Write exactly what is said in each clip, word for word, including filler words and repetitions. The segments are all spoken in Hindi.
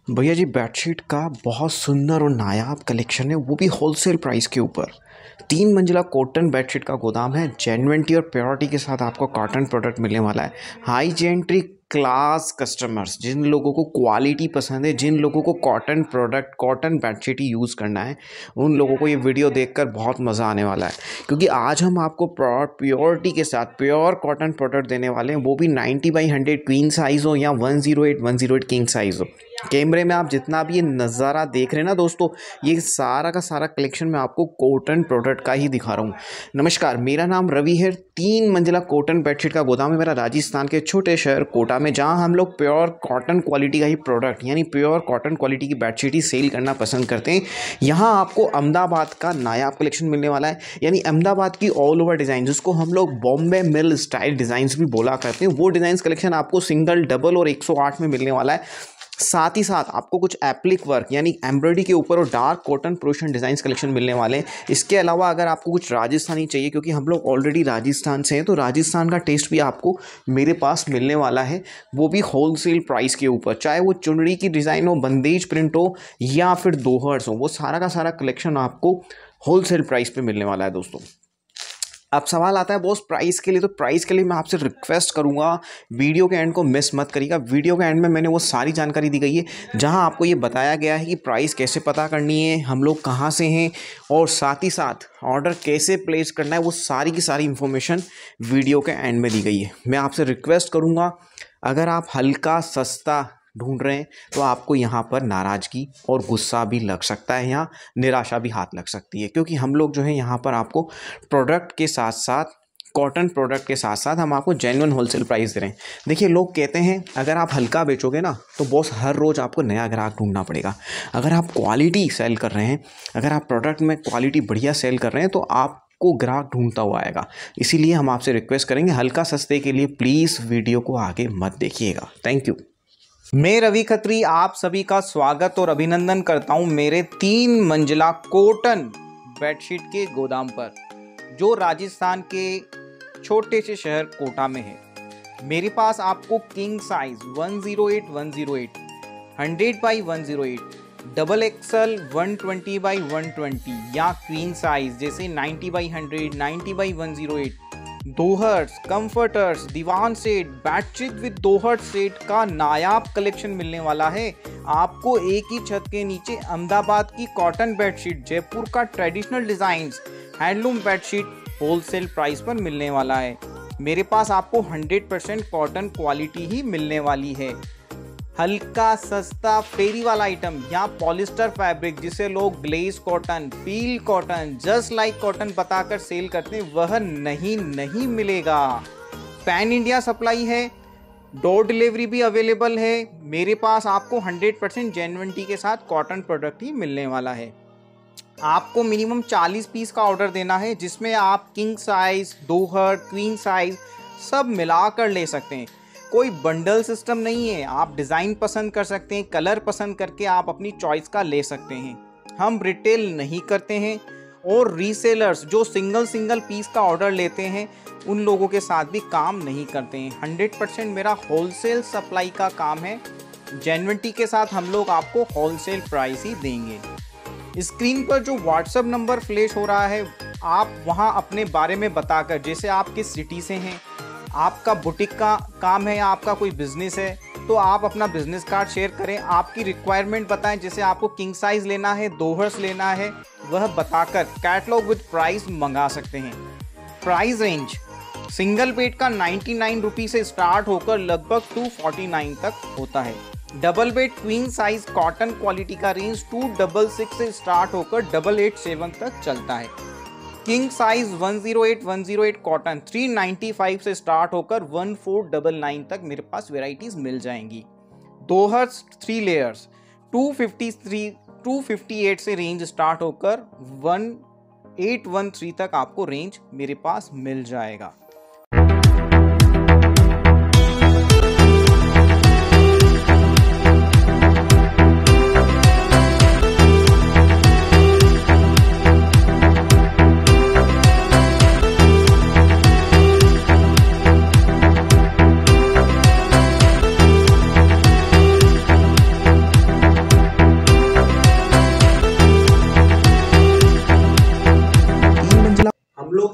भैया जी बेडशीट का बहुत सुंदर और नायाब कलेक्शन है, वो भी होलसेल प्राइस के ऊपर। तीन मंजिला कॉटन बेडशीट का गोदाम है। जेन्युइनिटी और प्योरिटी के साथ आपको कॉटन प्रोडक्ट मिलने वाला है। हाई जेंट्री क्लास कस्टमर्स, जिन लोगों को क्वालिटी पसंद है, जिन लोगों को कॉटन प्रोडक्ट कॉटन बेडशीट ही यूज़ करना है, उन लोगों को ये वीडियो देखकर बहुत मज़ा आने वाला है, क्योंकि आज हम आपको प्योरिटी के साथ प्योर कॉटन प्रोडक्ट देने वाले हैं, वो भी ninety by hundred queen size हो या one zero eight one zero eight king size हो। कैमरे में आप जितना भी ये नज़ारा देख रहे हैं ना दोस्तों, ये सारा का सारा कलेक्शन मैं आपको कॉटन प्रोडक्ट का ही दिखा रहा हूँ। नमस्कार, मेरा नाम रवि है। तीन मंजिला कॉटन बेडशीट का गोदाम है मेरा राजस्थान के छोटे शहर कोटा में, जहाँ हम लोग प्योर कॉटन क्वालिटी का ही प्रोडक्ट यानी प्योर कॉटन क्वालिटी की बेडशीट ही सेल करना पसंद करते हैं। यहाँ आपको अहमदाबाद का नायाब कलेक्शन मिलने वाला है, यानी अहमदाबाद की ऑल ओवर डिज़ाइन, जिसको हम लोग बॉम्बे मिल स्टाइल डिज़ाइंस भी बोला करते हैं, वो डिज़ाइंस कलेक्शन आपको सिंगल, डबल और एक सौ आठ में मिलने वाला है। साथ ही साथ आपको कुछ एप्लिक वर्क यानी एम्ब्रॉयडरी के ऊपर और डार्क कॉटन प्रोशन डिज़ाइंस कलेक्शन मिलने वाले हैं। इसके अलावा अगर आपको कुछ राजस्थानी चाहिए, क्योंकि हम लोग ऑलरेडी राजस्थान से हैं, तो राजस्थान का टेस्ट भी आपको मेरे पास मिलने वाला है, वो भी होलसेल प्राइस के ऊपर। चाहे वो चुनरी की डिज़ाइन हो, बंदेज प्रिंट हो या फिर दोहर्स हो, वो सारा का सारा कलेक्शन आपको होलसेल प्राइस पर मिलने वाला है दोस्तों। अब सवाल आता है बॉस प्राइस के लिए, तो प्राइस के लिए मैं आपसे रिक्वेस्ट करूंगा वीडियो के एंड को मिस मत करिएगा। वीडियो के एंड में मैंने वो सारी जानकारी दी गई है, जहां आपको ये बताया गया है कि प्राइस कैसे पता करनी है, हम लोग कहां से हैं, और साथ ही साथ ऑर्डर कैसे प्लेस करना है, वो सारी की सारी इन्फॉर्मेशन वीडियो के एंड में दी गई है। मैं आपसे रिक्वेस्ट करूँगा, अगर आप हल्का सस्ता ढूंढ रहे हैं तो आपको यहाँ पर नाराज़गी और गुस्सा भी लग सकता है, यहाँ निराशा भी हाथ लग सकती है, क्योंकि हम लोग जो है यहाँ पर आपको प्रोडक्ट के साथ साथ कॉटन प्रोडक्ट के साथ साथ हम आपको जेन्युइन होलसेल प्राइस दे रहे हैं। देखिए, लोग कहते हैं अगर आप हल्का बेचोगे ना तो बॉस हर रोज़ आपको नया ग्राहक ढूंढना पड़ेगा। अगर आप क्वालिटी सेल कर रहे हैं, अगर आप प्रोडक्ट में क्वालिटी बढ़िया सेल कर रहे हैं, तो आप को ग्राहक ढूंढता हुआ आएगा। इसीलिए हम आपसे रिक्वेस्ट करेंगे, हल्का सस्ते के लिए प्लीज़ वीडियो को आगे मत देखिएगा। Thank you. मैं रवि खत्री आप सभी का स्वागत और अभिनंदन करता हूं मेरे तीन मंजिला कॉटन बेडशीट के गोदाम पर, जो राजस्थान के छोटे से शहर कोटा में है। मेरे पास आपको king size one zero eight one zero eight, hundred by one zero eight, double XL one twenty by one twenty या क्वीन साइज जैसे ninety by hundred, ninety by one zero eight, दोहर्स, कंफर्टर्स, दीवान सेट, बेडशीट विद दोहर सेट का नायाब कलेक्शन मिलने वाला है। आपको एक ही छत के नीचे अहमदाबाद की कॉटन बेडशीट, जयपुर का traditional designs, handloom bedsheet wholesale price पर मिलने वाला है। मेरे पास आपको हंड्रेड परसेंट कॉटन क्वालिटी ही मिलने वाली है। हल्का सस्ता फेरी वाला आइटम या पॉलिस्टर फैब्रिक, जिसे लोग glaze cotton, feel cotton, just like cotton बताकर सेल करते हैं, वह नहीं नहीं मिलेगा। पैन इंडिया सप्लाई है, डोर डिलीवरी भी अवेलेबल है। मेरे पास आपको हंड्रेड परसेंट जेन्युइनिटी के साथ कॉटन प्रोडक्ट ही मिलने वाला है। आपको मिनिमम चालीस पीस का ऑर्डर देना है, जिसमें आप किंग साइज, दोहर, क्वीन साइज सब मिलाकर ले सकते हैं। कोई बंडल सिस्टम नहीं है, आप डिज़ाइन पसंद कर सकते हैं, कलर पसंद करके आप अपनी चॉइस का ले सकते हैं। हम रिटेल नहीं करते हैं, और रीसेलर्स जो सिंगल सिंगल पीस का ऑर्डर लेते हैं, उन लोगों के साथ भी काम नहीं करते हैं। हंड्रेड परसेंट मेरा होलसेल सप्लाई का काम है। जेन्युइनिटी के साथ हम लोग आपको होलसेल प्राइस ही देंगे। स्क्रीन पर जो व्हाट्सएप नंबर फ्लैश हो रहा है, आप वहां अपने बारे में बताकर, जैसे आप किस सिटी से हैं, आपका बुटीक का काम है या आपका कोई बिजनेस है, तो आप अपना बिजनेस कार्ड शेयर करें, आपकी रिक्वायरमेंट बताएं, जैसे आपको किंग साइज लेना है, दोहर्स लेना है, वह बताकर कैटलॉग विद प्राइस मंगा सकते हैं। प्राइस रेंज सिंगल बेड का नाइन्टी नाइन रुपीज़ से स्टार्ट होकर लगभग टू फोर्टी नाइन तक होता है। Double bed queen size cotton quality का रेंज टू डबल सिक्स से स्टार्ट होकर डबल एट सेवन तक चलता है। King size one zero eight one zero eight cotton three ninety five से स्टार्ट होकर वन फोर डबल नाइन तक मेरे पास वेराइटीज मिल जाएंगी। दोहर्स three layers to fifty three two fifty eight से रेंज स्टार्ट होकर वन एट वन थ्री तक आपको रेंज मेरे पास मिल जाएगा।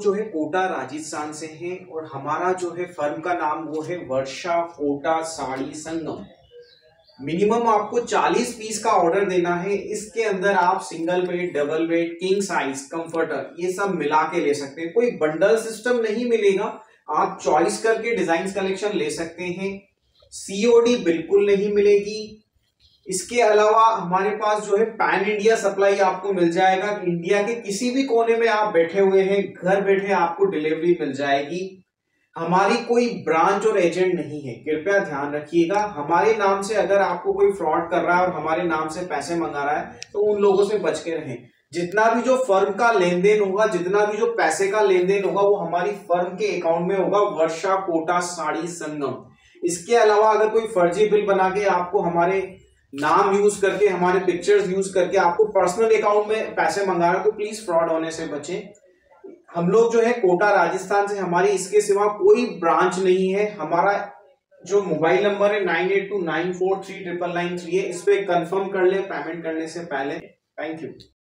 जो है कोटा राजस्थान से हैं और हमारा जो है फर्म का नाम वो है वर्षा कोटा साड़ी संगम। मिनिमम आपको चालीस पीस का ऑर्डर देना है। इसके अंदर आप single bed, double bed, king size, comforter ये सब मिला के ले सकते हैं। कोई बंडल सिस्टम नहीं मिलेगा, आप चॉइस करके डिजाइन कलेक्शन ले सकते हैं। सीओडी बिल्कुल नहीं मिलेगी। इसके अलावा हमारे पास जो है पैन इंडिया सप्लाई आपको मिल जाएगा। इंडिया के किसी भी कोने में आप बैठे हुए हैं, घर बैठे आपको डिलीवरी मिल जाएगी। हमारी कोई ब्रांच और एजेंट नहीं है, कृपया ध्यान रखिएगा। हमारे नाम से अगर आपको कोई फ्रॉड कर रहा है और हमारे नाम से पैसे मंगा रहा है तो उन लोगों से बच के रहें। जितना भी जो फर्म का लेन देन होगा, जितना भी जो पैसे का लेन देन होगा वो हमारी फर्म के अकाउंट में होगा, वर्षा कोटा साड़ी संगम। इसके अलावा अगर कोई फर्जी बिल बना के आपको हमारे नाम यूज करके, हमारे पिक्चर्स यूज करके आपको पर्सनल अकाउंट में पैसे मंगा रहा है तो प्लीज फ्रॉड होने से बचें। हम लोग जो है कोटा राजस्थान से, हमारी इसके सिवा कोई ब्रांच नहीं है। हमारा जो मोबाइल नंबर है nine eight two nine four three triple nine three है, इस पे कंफर्म कर ले पेमेंट करने से पहले। Thank you.